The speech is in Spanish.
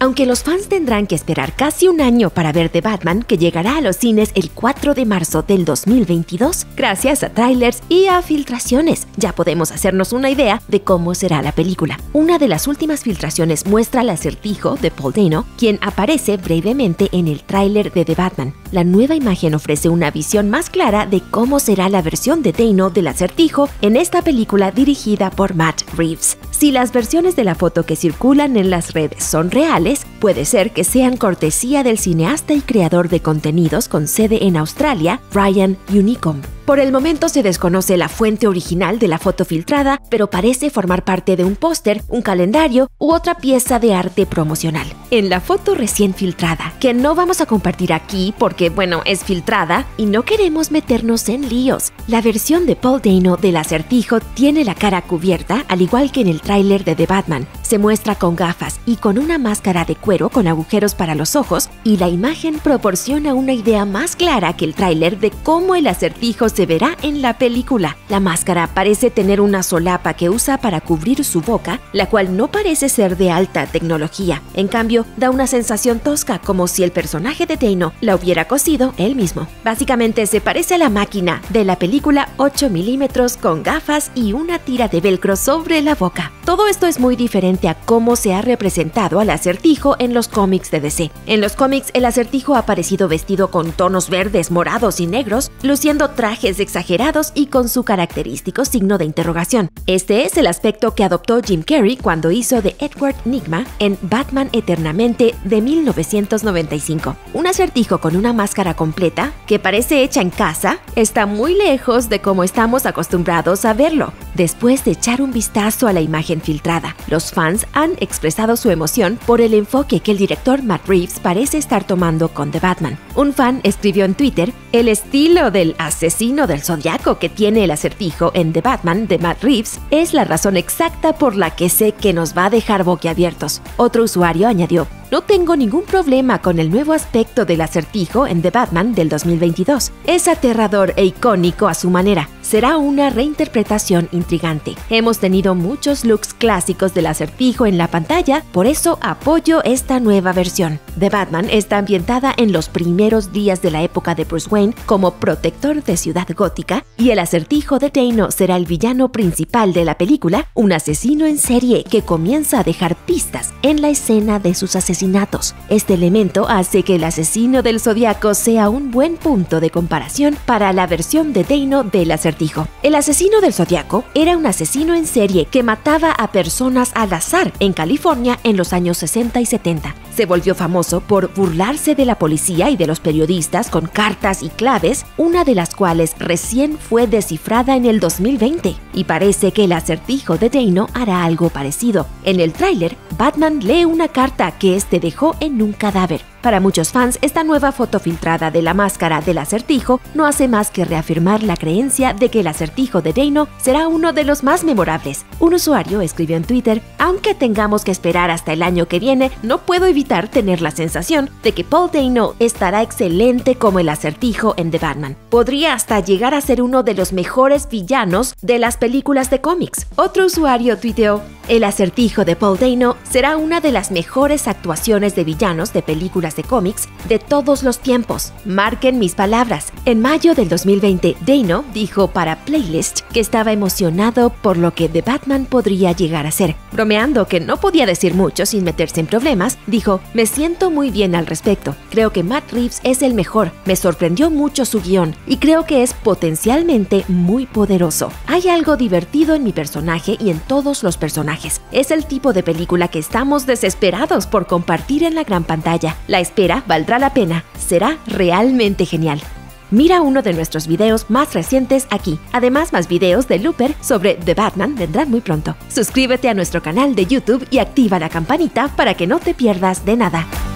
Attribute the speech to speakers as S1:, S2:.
S1: Aunque los fans tendrán que esperar casi un año para ver The Batman, que llegará a los cines el 4 de marzo del 2022, gracias a trailers y a filtraciones, ya podemos hacernos una idea de cómo será la película. Una de las últimas filtraciones muestra al Acertijo de Paul Dano, quien aparece brevemente en el tráiler de The Batman. La nueva imagen ofrece una visión más clara de cómo será la versión de Dano del Acertijo en esta película dirigida por Matt Reeves. Si las versiones de la foto que circulan en las redes son reales, puede ser que sean cortesía del cineasta y creador de contenidos con sede en Australia, Ryan Unicombe. Por el momento se desconoce la fuente original de la foto filtrada, pero parece formar parte de un póster, un calendario u otra pieza de arte promocional. En la foto recién filtrada, que no vamos a compartir aquí porque, bueno, es filtrada y no queremos meternos en líos, la versión de Paul Dano del Acertijo tiene la cara cubierta, al igual que en el tráiler de The Batman. Se muestra con gafas y con una máscara de cuero con agujeros para los ojos, y la imagen proporciona una idea más clara que el tráiler de cómo el Acertijo se verá en la película. La máscara parece tener una solapa que usa para cubrir su boca, la cual no parece ser de alta tecnología. En cambio, da una sensación tosca, como si el personaje de Dano la hubiera cosido él mismo. Básicamente se parece a la máquina de la película 8 milímetros con gafas y una tira de velcro sobre la boca. Todo esto es muy diferente a cómo se ha representado al Acertijo en los cómics de DC. En los cómics, el Acertijo ha aparecido vestido con tonos verdes, morados y negros, luciendo trajes exagerados y con su característico signo de interrogación. Este es el aspecto que adoptó Jim Carrey cuando hizo de Edward Nygma en Batman Eternamente de 1995. Un Acertijo con una máscara completa, que parece hecha en casa, está muy lejos de cómo estamos acostumbrados a verlo. Después de echar un vistazo a la imagen filtrada, los fans han expresado su emoción por el enfoque que el director Matt Reeves parece estar tomando con The Batman. Un fan escribió en Twitter: "El estilo del asesino del Zodiaco que tiene el Acertijo en The Batman de Matt Reeves es la razón exacta por la que sé que nos va a dejar boquiabiertos". Otro usuario añadió: "No tengo ningún problema con el nuevo aspecto del Acertijo en The Batman del 2022. Es aterrador e icónico a su manera. Será una reinterpretación intrigante. Hemos tenido muchos looks clásicos del Acertijo en la pantalla, por eso apoyo esta nueva versión". The Batman está ambientada en los primeros días de la época de Bruce Wayne como protector de Ciudad Gótica, y el Acertijo de Dano será el villano principal de la película, un asesino en serie que comienza a dejar pistas en la escena de sus asesinatos. Este elemento hace que el asesino del Zodiaco sea un buen punto de comparación para la versión de Dano del Acertijo. El asesino del Zodiaco era un asesino en serie que mataba a personas al azar en California en los años 60 y 70. Se volvió famoso por burlarse de la policía y de los periodistas con cartas y claves, una de las cuales recién fue descifrada en el 2020. Y parece que el Acertijo de Dano hará algo parecido. En el tráiler, Batman lee una carta que este dejó en un cadáver. Para muchos fans, esta nueva foto filtrada de la máscara del Acertijo no hace más que reafirmar la creencia de que el Acertijo de Dano será uno de los más memorables. Un usuario escribió en Twitter: "Aunque tengamos que esperar hasta el año que viene, no puedo evitar tener la sensación de que Paul Dano estará excelente como el Acertijo en The Batman. Podría hasta llegar a ser uno de los mejores villanos de las películas de cómics". Otro usuario tuiteó: "El Acertijo de Paul Dano será una de las mejores actuaciones de villanos de películas de cómics de todos los tiempos. Marquen mis palabras". En mayo del 2020, Dano dijo para Playlist que estaba emocionado por lo que The Batman podría llegar a ser. Bromeando que no podía decir mucho sin meterse en problemas, dijo: "Me siento muy bien al respecto. Creo que Matt Reeves es el mejor. Me sorprendió mucho su guión y creo que es potencialmente muy poderoso. Hay algo divertido en mi personaje y en todos los personajes. Es el tipo de película que estamos desesperados por compartir en la gran pantalla. La espera valdrá la pena. Será realmente genial". Mira uno de nuestros videos más recientes aquí. Además, más videos de Looper sobre The Batman vendrán muy pronto. Suscríbete a nuestro canal de YouTube y activa la campanita para que no te pierdas de nada.